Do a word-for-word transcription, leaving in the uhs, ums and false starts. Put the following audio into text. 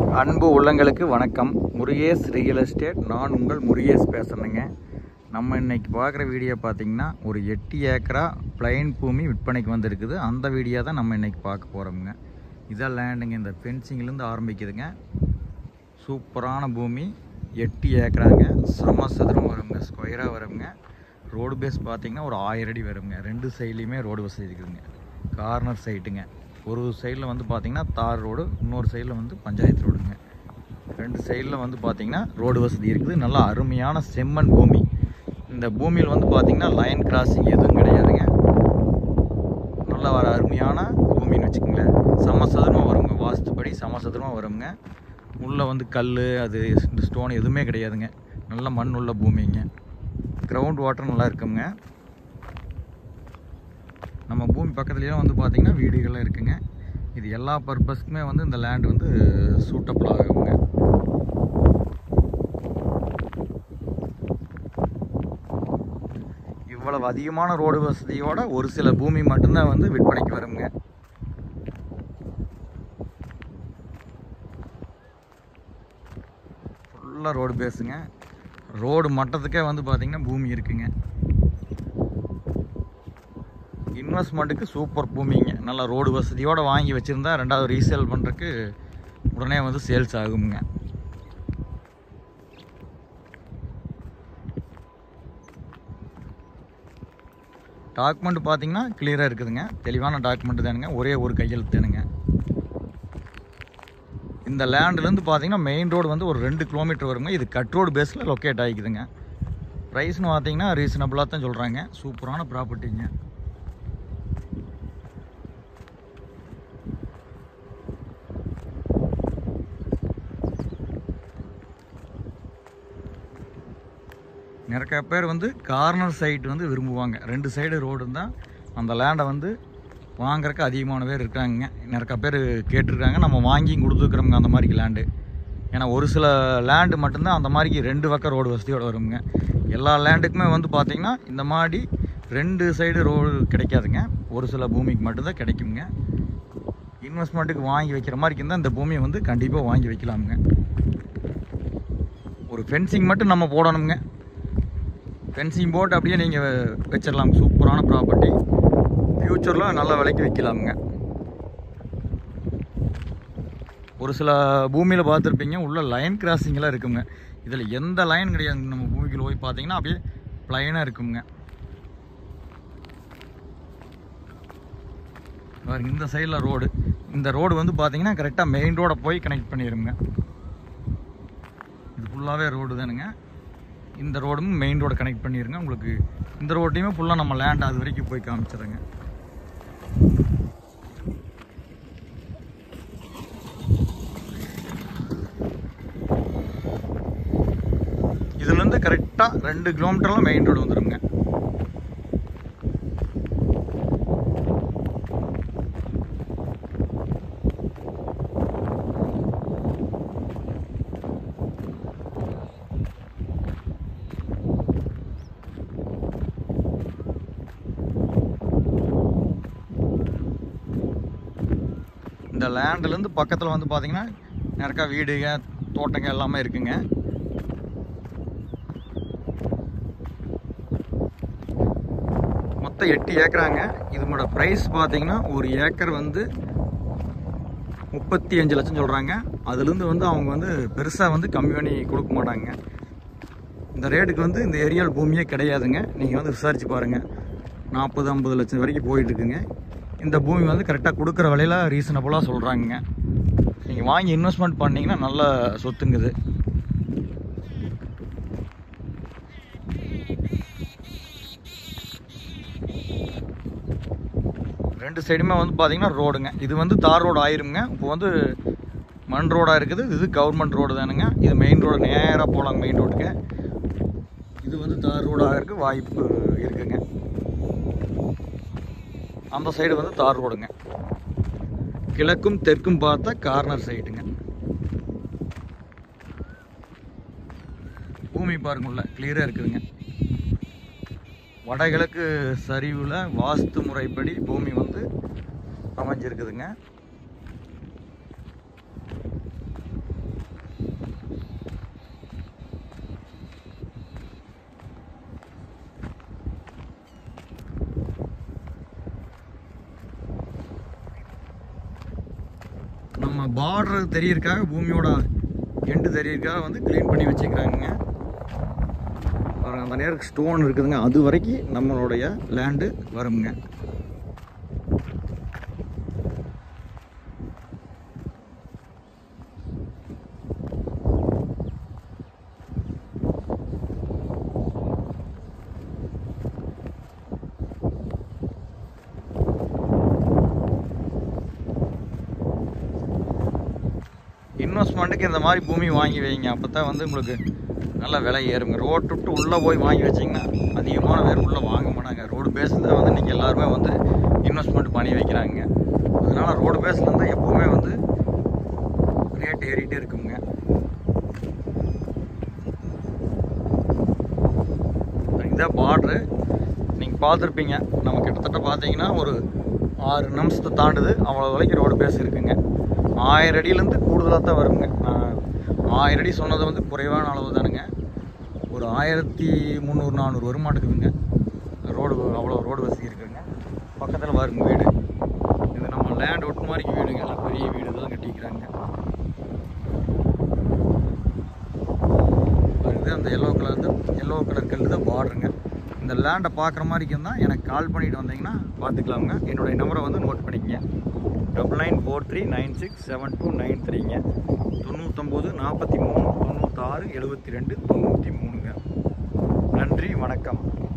அன்பு உள்ளங்களுக்கு வணக்கம். Murugesh real estate. நான் உங்கள் முருகேஷ் பேசுகிறேங்க. நம்ம இன்றைக்கி பார்க்குற வீடியோ பார்த்திங்கன்னா ஒரு எட்டு ஏக்கரா பிளைன் பூமி விற்பனைக்கு வந்திருக்குது. அந்த வீடியோ தான் நம்ம இன்றைக்கி பார்க்க போகிறோமுங்க. இதான் லேண்டுங்க. இந்த ஃபென்சிங்லேருந்து ஆரம்பிக்குதுங்க. சூப்பரான பூமி. எட்டு ஏக்கராங்க. சம சதுரம் வருங்க, ஸ்கொயராக வருங்க. ரோடு பேஸ் பார்த்திங்கன்னா ஒரு ஆயிரம் அடி வருங்க. ரெண்டு சைட்லேயுமே ரோடு வசதி இருக்குதுங்க. கார்னர் சைட்டுங்க. ஒரு சைடில் வந்து பார்த்திங்கன்னா தார் ரோடு, இன்னொரு சைடில் வந்து பஞ்சாயத்து ரோடுங்க. ரெண்டு சைடில் வந்து பார்த்திங்கன்னா ரோடு வசதி இருக்குது. நல்லா அருமையான செம்மண் பூமி. இந்த பூமியில் வந்து பார்த்திங்கன்னா லைன் கிராசிங் எதுவும் கிடையாதுங்க. நல்லா வர அருமையான பூமின்னு வச்சுக்கோங்களேன். சமசதுரமாக வருங்க. வாஸ்துப்படி சமசதுரமாக வருங்க. உள்ளே வந்து கல் அது இந்த ஸ்டோன் எதுவுமே கிடையாதுங்க. நல்ல மண் உள்ள பூமிங்க. கிரவுண்ட் வாட்டர் நல்லா இருக்குங்க. நம்ம பூமி பக்கத்துலேயும் வந்து பார்த்திங்கன்னா வீடுகள்லாம் இருக்குங்க. இது எல்லா பர்பஸ்க்குமே வந்து இந்த லேண்ட் வந்து சூட்டபிள் ஆகுங்க. இவ்வளவு அதிகமான ரோடு வசதியோட ஒரு சில பூமி மட்டும்தான் வந்து விற்பனைக்கு வருங்க. ஃபுல்லாக ரோடு பேஸுங்க. ரோடு மட்டத்துக்கே வந்து பார்த்திங்கன்னா பூமி இருக்குங்க. இன்வெஸ்ட்மெண்ட்டுக்கு சூப்பர் பூமிங்க. நல்லா ரோடு வசதியோடு வாங்கி வச்சுருந்தா ரெண்டாவது ரீசேல் பண்ணுறதுக்கு உடனே வந்து சேல்ஸ் ஆகுங்க. டாக்குமெண்ட் பார்த்திங்கன்னா கிளியராக இருக்குதுங்க. தெளிவான டாக்குமெண்ட் தானுங்க. ஒரே ஒரு கையெழுத்து தானுங்க. இந்த லேண்ட்லேருந்து பார்த்திங்கன்னா மெயின் ரோடு வந்து ஒரு ரெண்டு கிலோமீட்டர் வருங்க. இது கட் ரோடு பேஸில் லொக்கேட் ஆகிக்குதுங்க. ப்ரைஸ்னு பார்த்திங்கன்னா ரீசனபிளாக தான் சொல்கிறாங்க. சூப்பரான ப்ராப்பர்ட்டிங்க. நிறைய பேர் வந்து கார்னர் சைட் வந்து விரும்புவாங்க. ரெண்டு சைடு ரோடு இருந்தால் அந்த லேண்டை வந்து வாங்குறதுக்கு அதிகமான பேர் இருக்காங்க. நிறைய பேர் கேட்டிருக்காங்க. நம்ம வாங்கியும் கொடுத்துருக்குறோங்க அந்த மாதிரி லேண்டு. ஏன்னா ஒரு சில லேண்டு மட்டும்தான் அந்த மாதிரிக்கு ரெண்டு பக்கம் ரோடு வசதியோடு வருங்க. எல்லா லேண்டுக்குமே வந்து பார்த்திங்கன்னா இந்த மாதிரி ரெண்டு சைடு ரோடு கிடைக்காதுங்க. ஒரு சில பூமிக்கு மட்டும்தான் கிடைக்குங்க. இன்வெஸ்ட்மெண்ட்டுக்கு வாங்கி வைக்கிற மாதிரி இருந்தால் இந்த பூமியை வந்து கண்டிப்பாக வாங்கி வைக்கலாமுங்க. ஒரு ஃபென்சிங் மட்டும் நம்ம போடணுங்க. ஃபென்சிங் போட்டு அப்படியே நீங்கள் வச்சிடலாம். சூப்பரான ப்ராப்பர்ட்டி. ஃப்யூச்சரில் நல்ல விலைக்கு விற்கலாமுங்க. ஒரு சில பூமியில் பார்த்துருப்பீங்க உள்ள லைன் கிராசிங்கெலாம் இருக்குங்க. இதில் எந்த லைன் கிடையாது. நம்ம பூமிக்குள்ள போய் பார்த்தீங்கன்னா அப்படியே ப்ளைனாக இருக்குங்க. இந்த சைடில் ரோடு. இந்த ரோடு வந்து பார்த்தீங்கன்னா கரெக்டாக மெயின் ரோடை போய் கனெக்ட் பண்ணிடுங்க. இது ஃபுல்லாகவே ரோடு தானுங்க. இந்த ரோடும் மெயின் ரோடை கனெக்ட் பண்ணிடுங்க. உங்களுக்கு இந்த ரோட்டையுமே ஃபுல்லாக நம்ம லேண்ட் அது வரைக்கும் போய் காமிச்சிடுங்க. இதுலேருந்து கரெக்டாக ரெண்டு கிலோமீட்டர்லாம் மெயின் ரோடு வந்துடுங்க. இந்த லேண்ட்லேருந்து பக்கத்தில் வந்து பார்த்திங்கன்னா நிறையா வீடுங்க, தோட்டங்க எல்லாமே இருக்குங்க. மொத்தம் எட்டு ஏக்கராங்க. இதனோட ப்ரைஸ் பார்த்திங்கன்னா ஒரு ஏக்கர் வந்து முப்பத்தி அஞ்சு லட்சம் சொல்கிறாங்க. அதுலேருந்து வந்து அவங்க வந்து பெருசாக வந்து கம்மி பண்ணி கொடுக்க மாட்டாங்க. இந்த ரேட்டுக்கு வந்து இந்த ஏரியாவில் பூமியே கிடையாதுங்க. நீங்கள் வந்து விசாரித்து பாருங்கள். நாற்பது ஐம்பது லட்சம் வரைக்கும் போயிட்டுருக்குங்க. இந்த பூமி வந்து கரெக்டாக கொடுக்குற விலையில் ரீசனபுளாக சொல்கிறாங்க. நீங்கள் வாங்கி இன்வெஸ்ட்மெண்ட் பண்ணிங்கன்னா நல்ல சொத்துங்குது. ரெண்டு சைடுமே வந்து பார்த்திங்கன்னா ரோடுங்க. இது வந்து தார் ரோடு ஆயிருங்க. இப்போ வந்து மண் ரோடாக இருக்குது. இது கவர்மெண்ட் ரோடு தானுங்க. இது மெயின் ரோடு நேராக போகலாங்க மெயின் ரோடுக்கு. இது வந்து தார் ரோடாக இருக்குது வாய்ப்பு இருக்குங்க. அந்த சைடு வந்து தார் ரோடுங்க. கிழக்கும் தெற்கும் பார்த்தா கார்னர் சைடுங்க. பூமி பாருங்கள்ல கிளியராக இருக்குதுங்க. வடகிழக்கு சரிவில் வாஸ்து முறைப்படி பூமி வந்து அமைஞ்சிருக்குதுங்க. நம்ம பார்டர் தெரியறதுக்காக, பூமியோட எண்டு தெரியறதுக்காக வந்து க்ளீன் பண்ணி வச்சுக்கிறாங்க. அந்த நேரம் ஸ்டோன் இருக்குதுங்க, அது வரைக்கும் நம்மளுடைய லேண்டு வருங்க. இன்வெஸ்ட்மெண்ட்டுக்கு இந்த மாதிரி பூமி வாங்கி வைங்க, அப்போ தான் வந்து உங்களுக்கு நல்ல விலை ஏறுங்க. ரோடு விட்டு உள்ளே போய் வாங்கி வச்சிங்கன்னா அதிகமான பேர் உள்ளே வாங்க மாட்டாங்க. ரோடு பேஸில் தான் வந்து இன்றைக்கி எல்லாருமே வந்து இன்வெஸ்ட்மெண்ட் பண்ணி வைக்கிறாங்க. அதனால் ரோடு பேஸில் இருந்தால் எப்போவுமே வந்து ரேட் ஏறிட்டே இருக்குங்க. இதான் பார்ட்ரு, நீங்கள் பார்த்துருப்பீங்க. நம்ம கிட்டத்தட்ட பார்த்தீங்கன்னா ஒரு ஆறு நிமிஷத்தை தாண்டுது, அவ்வளோ வரைக்கும் ரோடு பேஸ் இருக்குங்க. ஆயிரம் அடியிலேருந்து கூடுதலாக தான் வருங்க. ஆயிரம் அடி சொன்னது வந்து குறைவான அளவு தானுங்க. ஒரு ஆயிரத்தி முந்நூறு நானூறு வருமாட்டுக்குதுங்க. ரோடு அவ்வளோ ரோடு வசதி இருக்குதுங்க. பக்கத்தில் வருங்க வீடு. இது நம்ம லேண்ட் ஒட்டு மாதிரிக்கு வீடுங்க, எல்லாம் பெரிய வீடு தான் கட்டிக்கிறாங்க. இது அந்த எல்லோ கலர் தான், எல்லோ கலர் கல் தான் பார்டருங்க. இந்த லேண்டை பார்க்குற மாதிரி இருந்தால் எனக்கு கால் பண்ணிவிட்டு வந்தீங்கன்னா பார்த்துக்கலாமுங்க. என்னுடைய நம்பரை வந்து நோட் பண்ணிக்கங்க. Double nine four three nine six seven two nine த்ரீங்க. தொண்ணூத்தொம்பது நாற்பத்தி மூணு தொண்ணூத்தாறு எழுபத்தி ரெண்டு தொண்ணூற்றி மூணுங்க. நன்றி, வணக்கம்.